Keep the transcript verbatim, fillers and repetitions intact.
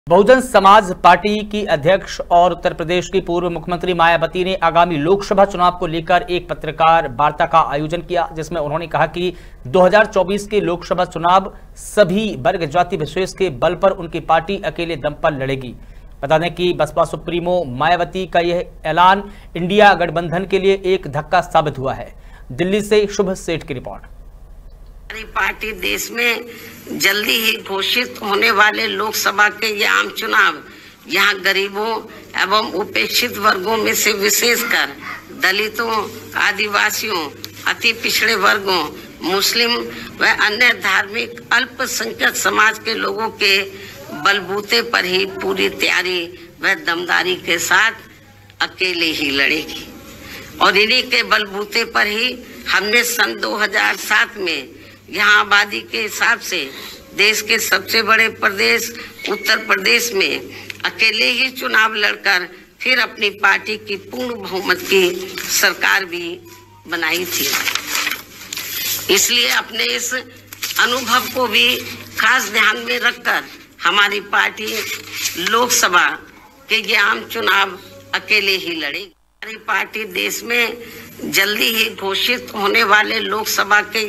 Bahujan Samaj party की अध्यक्ष और उत्तर प्रदेश की पूर्व मुख्यमंत्री मायावती ने आगामी लोकसभा चुनाव को लेकर एक पत्रकार वार्ता का आयोजन किया, जिसमें उन्होंने कहा कि दो हज़ार चौबीस के लोकसभा चुनाव सभी वर्ग जाति विशेष के बल पर उनकी पार्टी अकेले दम पर लड़ेगी। बता दें कि बसपा सुप्रीमो मायावती का यह ऐलान इंडिया गठबंधन के लिए एक धक्का साबित हुआ है। दिल्ली से शुभ सेठ की रिपोर्ट। हमारी पार्टी देश में जल्दी ही घोषित होने वाले लोकसभा के ये आम चुनाव यहाँ गरीबों एवं उपेक्षित वर्गों में से विशेषकर दलितों, आदिवासियों, अति पिछड़े वर्गों, मुस्लिम व अन्य धार्मिक अल्पसंख्यक समाज के लोगों के बलबूते पर ही पूरी तैयारी व दमदारी के साथ अकेले ही लड़ेगी। और इन्हीं के बलबूते पर ही हमने सन दो हज़ार सात में यहाँ आबादी के हिसाब से देश के सबसे बड़े प्रदेश उत्तर प्रदेश में अकेले ही चुनाव लड़कर फिर अपनी पार्टी की पूर्ण बहुमत की सरकार भी बनाई थी। इसलिए अपने इस अनुभव को भी खास ध्यान में रखकर हमारी पार्टी लोकसभा के ये आम चुनाव अकेले ही लड़ेगी। हमारी पार्टी देश में जल्दी ही घोषित होने वाले लोकसभा के